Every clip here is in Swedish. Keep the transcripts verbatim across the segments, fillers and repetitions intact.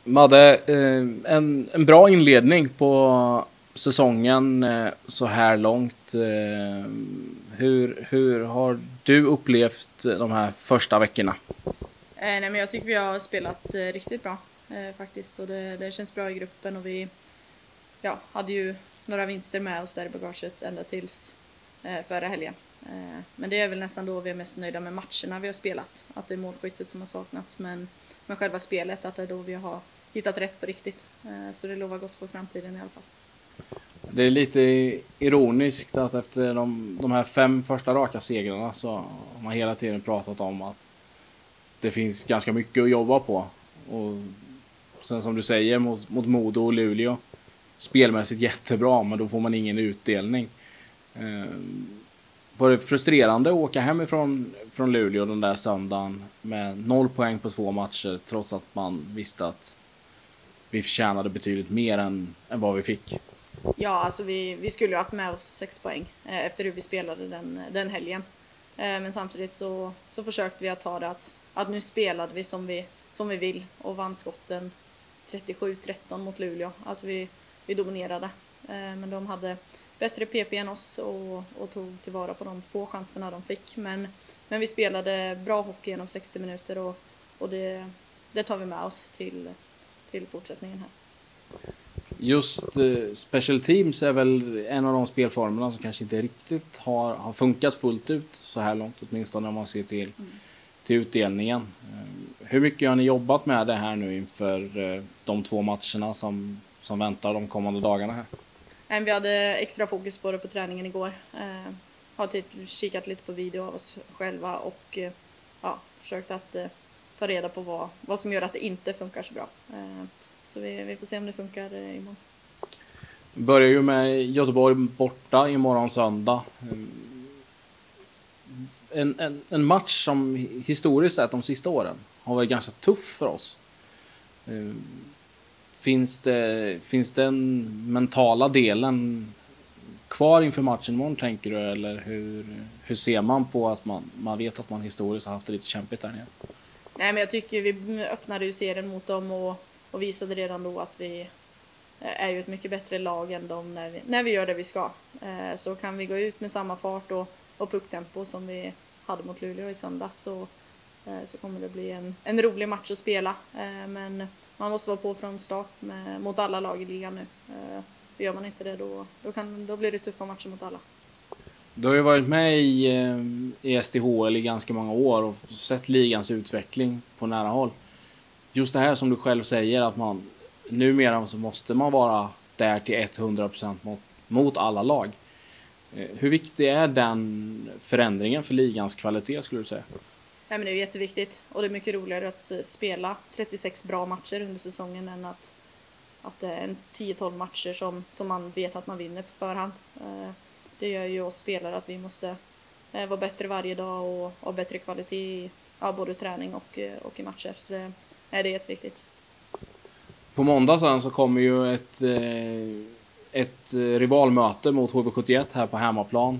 Madde, eh, en, en bra inledning på säsongen eh, så här långt. Eh, hur, hur har du upplevt de här första veckorna? Eh, nej, men jag tycker vi har spelat eh, riktigt bra eh, faktiskt, och det, det känns bra i gruppen, och vi ja, hade ju några vinster med oss där i bagaget ända tills eh, förra helgen. Eh, men det är väl nästan då vi är mest nöjda med matcherna vi har spelat, att det är målskyttet som har saknats, men, men själva spelet, att det är då vi har hittat rätt på riktigt. Eh, så det lovar gott för framtiden i alla fall. Det är lite ironiskt att efter de, de här fem första raka segrarna så har man hela tiden pratat om att det finns ganska mycket att jobba på. Och sen som du säger mot, mot Modo och Luleå, spelmässigt jättebra, men då får man ingen utdelning. Eh, var det frustrerande att åka hemifrån från Luleå den där söndagen med noll poäng på två matcher, trots att man visste att vi förtjänade betydligt mer än, än vad vi fick? Ja, alltså vi, vi skulle ju haft med oss sex poäng eh, efter hur vi spelade den, den helgen. Eh, men samtidigt så, så försökte vi att ta det att, att nu spelade vi som vi, som vi vill och vann skotten trettiosju tretton mot Luleå. Alltså vi, vi dominerade. Eh, men de hade bättre P P än oss och, och tog tillvara på de få chanserna de fick. Men, men vi spelade bra hockey genom sextio minuter, och, och det, det tar vi med oss till, till fortsättningen här. Just uh, special teams är väl en av de spelformerna som kanske inte riktigt har, har funkat fullt ut så här långt, åtminstone om man ser till, mm. till utdelningen. Uh, hur mycket har ni jobbat med det här nu inför uh, de två matcherna som, som väntar de kommande dagarna här? Um, vi hade extra fokus på det på träningen igår. Uh, har typ kikat lite på video av oss själva och uh, ja, försökt att uh, ta reda på vad, vad som gör att det inte funkar så bra. Uh, Så vi, vi får se om det funkar eh, imorgon. Börjar ju med Göteborg borta imorgon söndag. En, en, en match som historiskt sett de sista åren har varit ganska tuff för oss. Finns det, finns den mentala delen kvar inför matchen imorgon, tänker du? Eller hur, hur ser man på att man, man vet att man historiskt har haft det lite kämpigt där nere? Nej, men jag tycker vi öppnade ju serien mot dem och Och visade redan då att vi är ju ett mycket bättre lag än dem när vi, när vi gör det vi ska. Så kan vi gå ut med samma fart och, och pucktempo som vi hade mot Luleå i söndags, så, så kommer det bli en, en rolig match att spela. Men man måste vara på från start med, mot alla lag i ligan nu. Gör man inte det då, då, kan, då blir det tuffa matcher mot alla. Du har ju varit med i, i S D H L i ganska många år och sett ligans utveckling på nära håll. Just det här som du själv säger, att man numera så måste man vara där till hundra procent mot, mot alla lag. Hur viktig är den förändringen för ligans kvalitet, skulle du säga? Ja, men det är jätteviktigt, och det är mycket roligare att spela trettiosex bra matcher under säsongen än att, att det är en tio tolv matcher som, som man vet att man vinner på förhand. Det gör ju oss spelare att vi måste vara bättre varje dag och ha bättre kvalitet i ja, både träning och, och i matcher. Så det, Nej, det är jätteviktigt. På måndag sen så kommer ju ett, ett rivalmöte mot H V sjuttioett här på hemmaplan.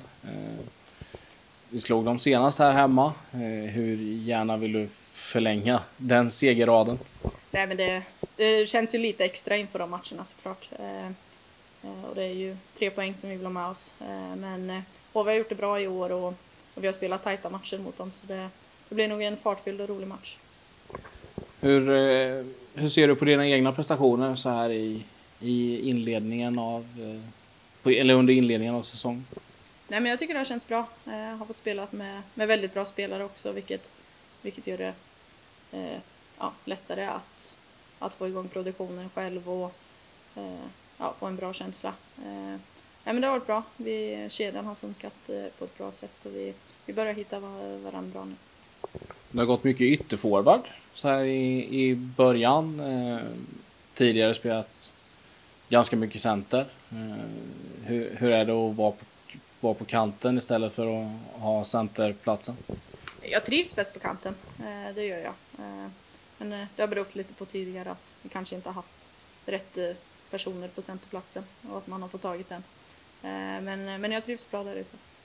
Vi slog dem senast här hemma. Hur gärna vill du förlänga den segerraden? Nej, men det, det känns ju lite extra inför de matcherna såklart. Och det är ju tre poäng som vi vill ha med oss. Men H V har gjort det bra i år, och, och vi har spelat tajta matcher mot dem. Så det, det blir nog en fartfylld och rolig match. Hur, hur ser du på dina egna prestationer så här i, i inledningen av, eller under inledningen av säsongen? Nej, men jag tycker det har känts bra. Jag har fått spela med, med väldigt bra spelare också, vilket, vilket gör det eh, ja, lättare att, att få igång produktionen själv och eh, ja, få en bra känsla. Eh, nej, men det har varit bra. Vi, kedjan har funkat eh, på ett bra sätt, och vi, vi börjar hitta varandra bra nu. Det har gått mycket ytterforward så här i, i början. Eh, tidigare spelat ganska mycket center. Eh, hur, hur är det att vara på, vara på kanten istället för att ha centerplatsen? Jag trivs bäst på kanten, eh, det gör jag. Eh, men eh, det har berott lite på tidigare att vi kanske inte har haft rätt eh, personer på centerplatsen och att man har fått tagit den. Eh, men, men jag trivs bra där ute.